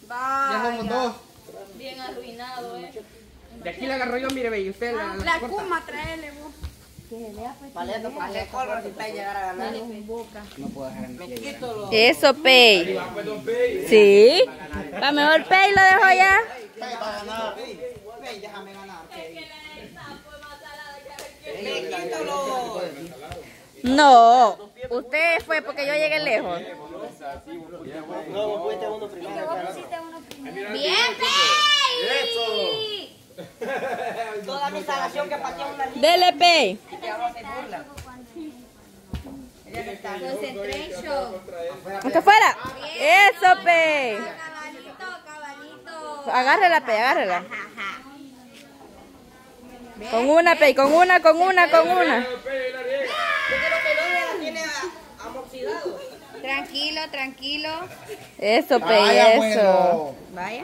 Ya somos dos. Bien arruinado, De aquí la agarro yo, mire, ve, y usted La Kuma, traele vos. Paleta, porque color si está llegar a ganar. No puedo dejar en pie. Eso, Pei. Sí. Va mejor Pei lo dejo ya. Pay para ganar. Pay, déjame ganar. Pay, quítalo. No. Usted fue porque yo llegué lejos. No, vos fuiste uno primero. Bien, Pei. Toda mi instalación que pateó una niña. Dele, Pei. Que ahora se burla. Concentration. Aunque fuera. Eso, Pei. Caballito. Agárrela, Pei, agárrela. Con una, Pei, con una. Yo creo que no la tiene amoxidado. Tranquilo, tranquilo. Eso, Pei, Vaya, eso. bueno. Vaya.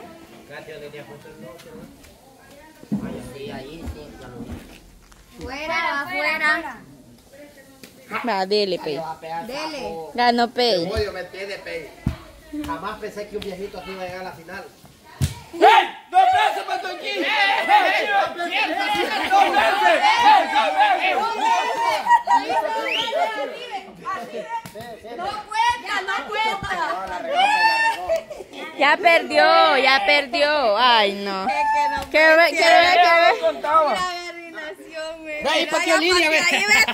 Fuera, afuera. Va, dele, Pei. Dele. Ganó Pei. Odio, me tiene Pay. Jamás pensé que un viejito así iba a llegar a la final. ¡Dos brazos para Tonquín! ¡Dos No cuenta. Ya perdió, ya perdió. Ay, no. Quiero ver, quiero ver, quiero ver. ¡Ahí, para qué línea, ve!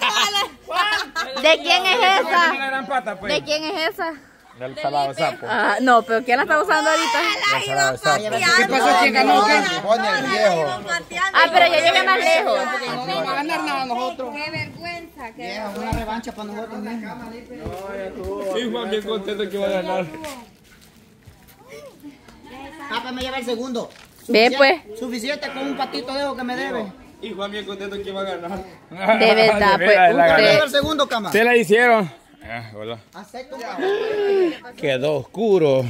¿De quién es esa? La gran pata, pues. ¿De quién es esa? Del salado sapo. Ah, no, pero ¿quién la está usando ahorita? Del salado sapo. ¿Qué pasó? ¿Quién ganó? ¿Qué? Pone el viejo. Ah, pero yo llegué más lejos. No vamos a ganar nada nosotros. Qué vergüenza. Viejo, una revancha para nosotros mismos. Sí, Juan, bien contento que va a ganar. Papá, me lleva el segundo. Ve, pues. Suficiente con un patito de ojo que me debe. Y Juan, bien contento que va a ganar. De verdad, pues, la Me lleva usted. el segundo, cama. Se la hicieron. Hola. Acepto un Quedó oscuro.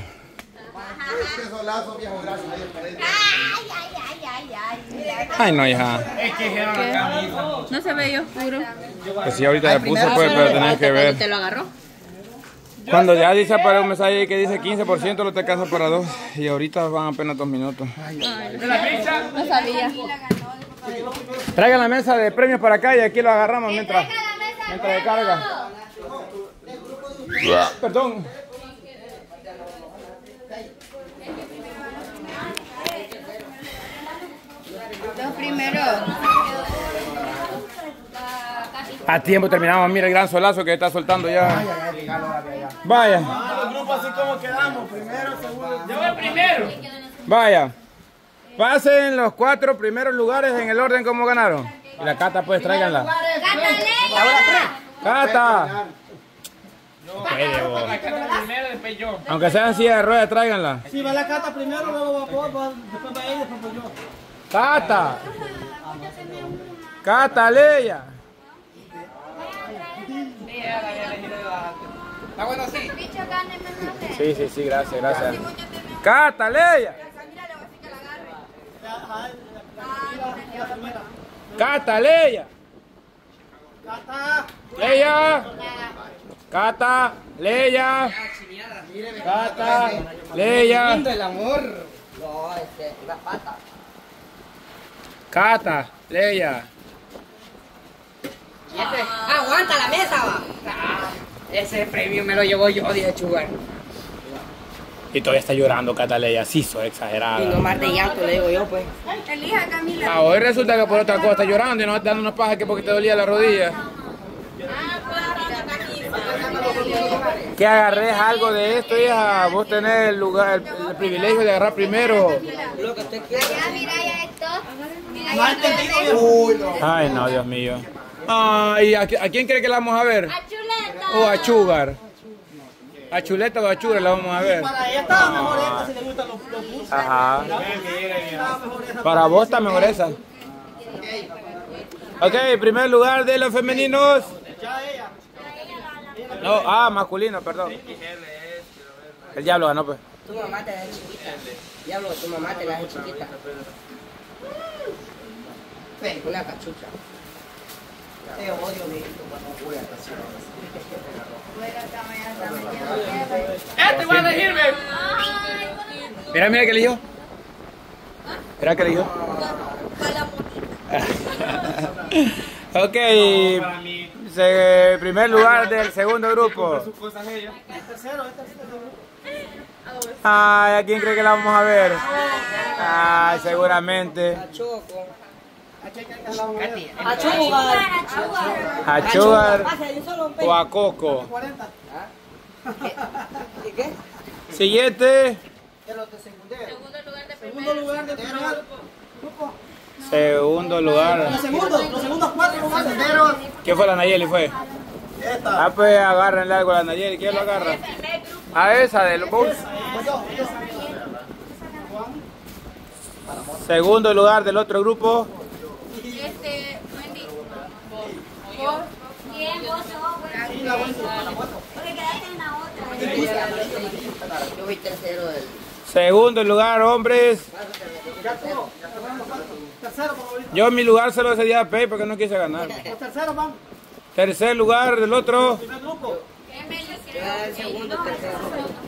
Ay, no, hija. No se veía oscuro. Pues sí, ahorita le puse, pues, pero tenés que ver. ¿Te lo agarró? Cuando ya dice para un mensaje que dice 15%, lo te casa para 2. Y ahorita van apenas 2 minutos. No sabía. Traigan la mesa de premios para acá y aquí lo agarramos mientras descarga. Perdón. Los primeros. A tiempo terminamos. Mira el gran solazo que está soltando ya. Vaya. Los grupos así como quedamos, primero, segundo. Yo voy primero. Vaya. Pasen los 4 primeros lugares en el orden como ganaron. Y la Cata, pues, tráiganla. Cata. Puede, vos. Primero, después yo. Aunque sean silla de ruedas, tráiganla. Si va la Cata primero, luego va después va él, después yo. Cata. Cata, Leia. ¿Está bueno así? Sí, gracias. Cata, Leia. Cata, Leia. Leia. Cata, Leia. Cata, Leia. El amor. No, la pata. Cata, Leia. Aguanta la mesa, va. Ese premio me lo llevo yo de chugar. Y todavía está llorando Cata Leia, sí, soy exagerada. Y no más de llanto, le digo yo, pues. Elija, Camila. Ah, hoy resulta que por otra cosa está llorando y no está dando una paja que porque te dolía la rodilla. Que agarres algo de esto, hija. Vos tenés el lugar, el privilegio de agarrar primero. Lo que usted quiere. Ya, mira ya esto. Mira No ha ya entendido, esto. Uy, no. Ay, no, Dios mío. Ay, ¿a quién cree que la vamos a ver? A Chuleta. O a Chugar. A Chuleta o a Chugar la vamos a ver. Para ella estaba mejor esta si le gustan los dulces. Ajá. Estaba mejor esa. Para vos está mejor esa. Ok, primer lugar de los femeninos. No, masculino, perdón. El diablo ganó, pues. Tu mamá te la hace chiquita. Diablo, tu mamá te la hace chiquita. Una cachucha. Te odio, mi hijo, cuando juegas así. ¡Este va a elegirme! Mira, mira que eligió. Mira que eligió. Ok, primer lugar del segundo grupo. Ay, ¿a quién cree que la vamos a ver? Ay, seguramente. A Sugar o a Coco. ¿Y qué? Siguiente. Segundo lugar de primer grupo. Segundo lugar. Los segundos 4 lugares. ¿Qué fue la Nayeli? ¿Fue? Ah, pues agárrenle algo a la Nayeli. ¿Quién lo agarra? A esa de los Bulls. Segundo lugar del otro grupo. Wendy. Bien, vos sos, porque quedaste en la otra. Yo fui tercero del... Segundo lugar, hombres. Yo en mi lugar se lo cedí a Pei porque no quise ganar. Tercer lugar del otro. El segundo, tercero.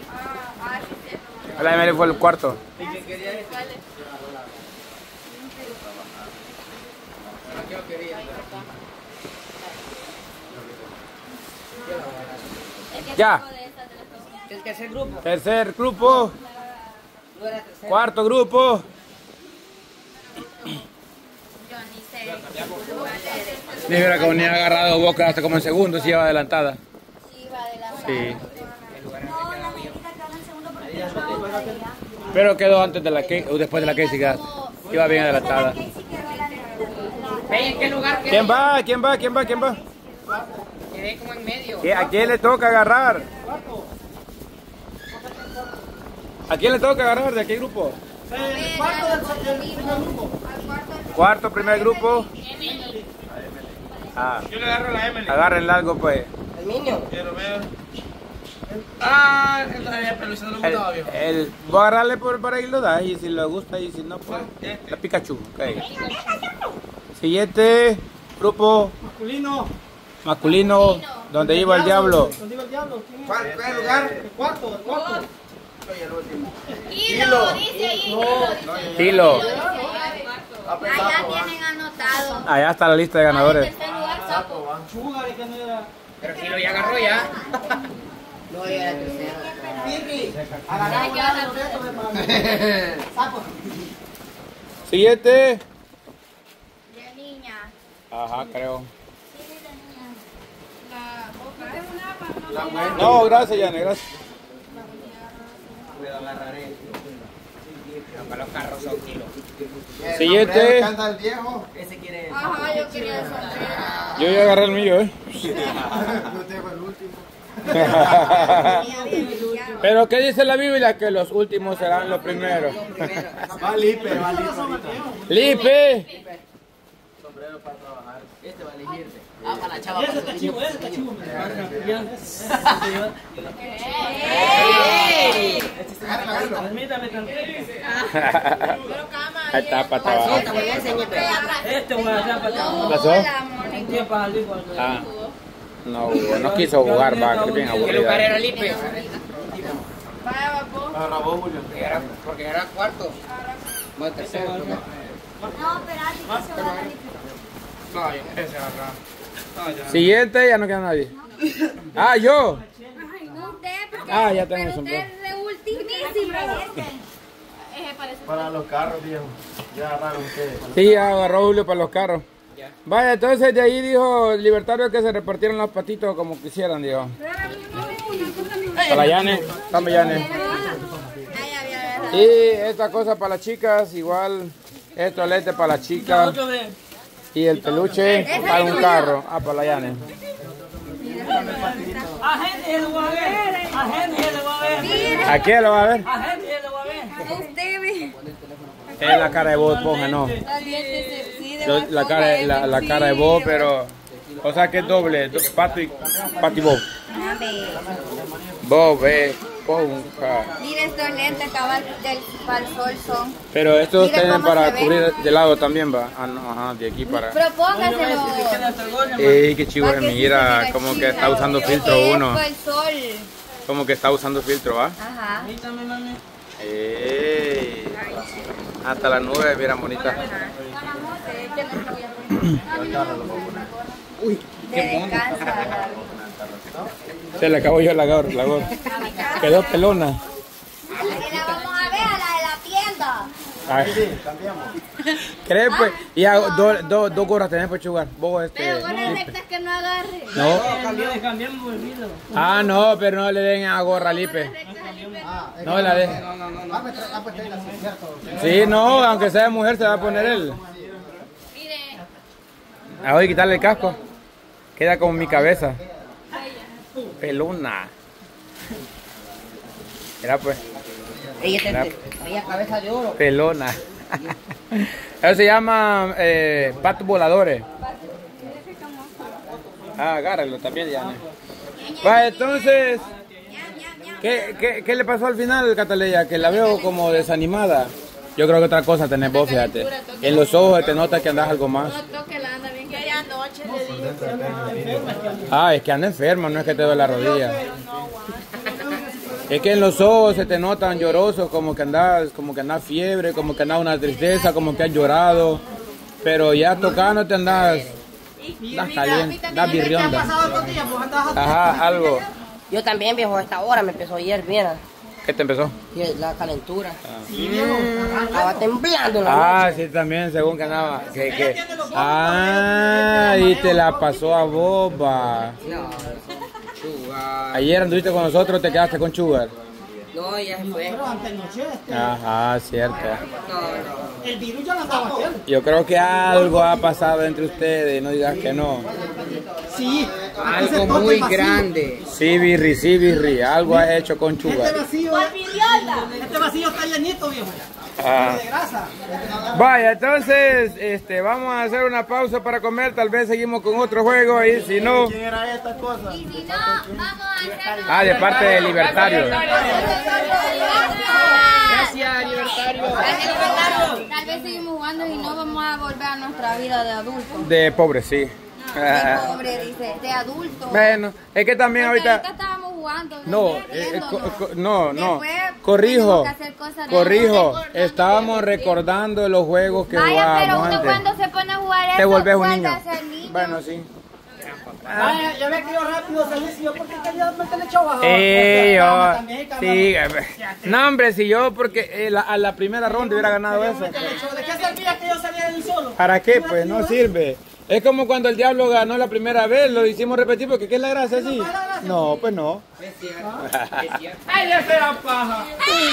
La Emily fue el cuarto. Ya. El tercer grupo. Tercer grupo. Cuarto grupo. Mira que venía agarrado Boca hasta como en segundo, si iba adelantada. Sí. Pero quedó antes de la que, o después de la Casey, iba bien adelantada. ¿En qué lugar quedé? ¿Quién va? ¿Quién va? ¿Quién va? ¿Quién va? Quedé como en medio. ¿A quién le toca agarrar? ¿A quién le toca agarrar? ¿De qué grupo? Cuarto, primer grupo. Ah. Yo le agarro a la Emily. Agárrenle algo, pues. El niño. Quiero ver. Ah, todavía peluche, no le gustaba, viejo. Voy a agarrarle por ahí lo da, y si le gusta y si no, pues la Pikachu. Okay. Siguiente grupo masculino, donde iba el diablo. ¿Cuál lugar? El cuarto. Hilo, dice ahí. Hilo. Allá tienen anotado. Allá está la lista de ganadores. En tercer lugar, Sapo. Pero Kilo ya agarró ya. No, ella era tercero. Siguiente. De niña. Ajá, creo. No, gracias, Yane, gracias. Para los carros son Kilo. Siguiente. Ese quiere... Ajá, yo quería eso. Yo ya agarré el mío, Pero ¿qué dice la Biblia? Que los últimos serán los primeros. Va Lipe. Lipe. Sombrero para trabajar. Este va a elegirte. Ah, para la chava. Ese está chivo. Ahí está para trabajar. Este voy a hacer para trabajar. ¿Pasó? Ah, no quiso jugar, va, que bien ¿Qué lugar aburrida. era Lipe? Vaya, papo. Porque era cuarto. No, tercero. No, espérate, que se va a dar. No, yo empecé a agarrar. Siguiente, ya no queda nadie. Ah, yo. Ay, no, usted, porque Ah, ya tengo pero el sombrero. usted es de ultimísimo. Para los carros, viejo. Ya agarraron ustedes. Sí, ya agarró Julio para los carros. Vaya, entonces de ahí dijo el libertario que se repartieron los patitos como quisieran, dijo. Para la Yane, dame Yane. Y esta cosa para las chicas, igual, esto lente para las chicas. Y el peluche para un carro. Ah, para la Yane. A gente lo va a ver. A gente lo va a ver. ¿A quién lo va a ver? A gente lo va a ver. Usted ve. Es la cara de Bob Esponja, no. La cara de Bob, pero... O sea que es doble, Pato y Bob. Bob Esponja. Mire estos lentes cabal para el sol son. Pero estos Mire tienen cómo para se ve. cubrir de lado también, va. Ah, no, ajá, de aquí para... Propóngaselo. Qué chivo Pa' de que sí mira, se vea como que chido. está usando filtro Es uno. por el sol. Como que está usando filtro, ¿va? Ajá. Ey. Hasta las nubes, miran bonitas. Uy, qué mono. Se le acabó yo la gorra. Quedó pelona. Y la vamos a ver a la de la tienda. Ay. ¿Crees pues? Y dos gorras tenés para chugar. Vos Pero gorras rectas que no agarre. No. Cambiamos el video. Ah, no, pero no le den a gorra Lipe. No la dejen. Sí, no, aunque sea mujer se va a poner él. Mire. Ah, voy a quitarle el casco. Queda como mi cabeza. Pelona. Mira pues. Ella cabeza de oro. Pelona. Eso se llama patos voladores. Ah, agárralo también, ya. Va, entonces, ¿qué le pasó al final, Cataleya? Que la veo como desanimada. Yo creo que otra cosa tenés vos, fíjate. En los ojos te nota que andas algo más. Ah, es que anda enferma, no es que te duele la rodilla. Es que en los ojos se te notan llorosos, como que andas fiebre, como que andas una tristeza, como que has llorado. Pero ya tocándote andas caliente, andas birrionda. Ajá, algo. Yo también, viejo, a esta hora me empezó ayer, mira. ¿Qué te empezó? La calentura. Estaba temblando la Ah, sí, también, según que andaba. Ah, y te la pasó a boba. No, Ayer anduviste con nosotros, te quedaste con Sugar. no, ya se fue. Ajá, cierto. No. El virus ya lo andaba haciendo. Yo creo que algo ha pasado entre ustedes, no digas que no. Sí. Algo muy grande. Sí, Birri, algo has hecho con Este Sugar. vacío está llenito, viejo. Ah. De grasa. Vaya, entonces, vamos a hacer una pausa para comer, tal vez seguimos con otro juego y si no... ¿Quién era esta cosa? Y si no, vamos a hacer. Ah, de parte de Libertario. Gracias, Libertario. Tal vez seguimos jugando y no vamos a volver a nuestra vida de adultos. De pobre, sí. De pobre, dice, de adulto. Bueno, es que también Porque ahorita... estábamos jugando. No, divirtiéndonos. no, Después corrijo, tenemos que hacer cosas de estábamos recordando los juegos que Vaya, pero jugábamos uno antes. cuando se pone a jugar eso, Te volvés un vuelve niño. a ser niño. Bueno, sí. Vaya, ya ve que yo rápido salí, si yo porque quería meterle chavo. Sí, no hombre, si yo porque a la primera ronda hubiera ganado eso. ¿De qué servía que yo saliera del solo? ¿Para qué? Pues no sirve. Es como cuando el diablo ganó la primera vez, lo hicimos repetir porque ¿qué es la gracia así? No, pues no. ¡Ay, le sea paja!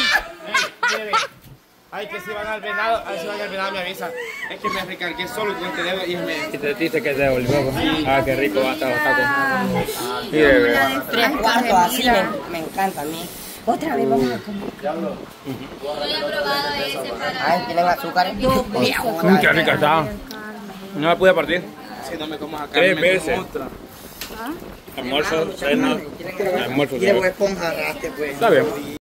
Ay, que si van al venado, me avisa. Es que me recargué solo con este dedo y me... Y te dice que te devolvió. Ah, qué rico va a estar los tacos. Sí, de verdad. 3/4 así me encanta a mí. Otra vez vamos a comer. Yo he probado ese para... Ay, tienen azúcar. Viejo. Qué rica está. No la pude partir. Si no me comas acá, 3 me veces. como otra. Almuerzo, cena, almuerzo. Llevo esponja, rasque, pues. Está bien.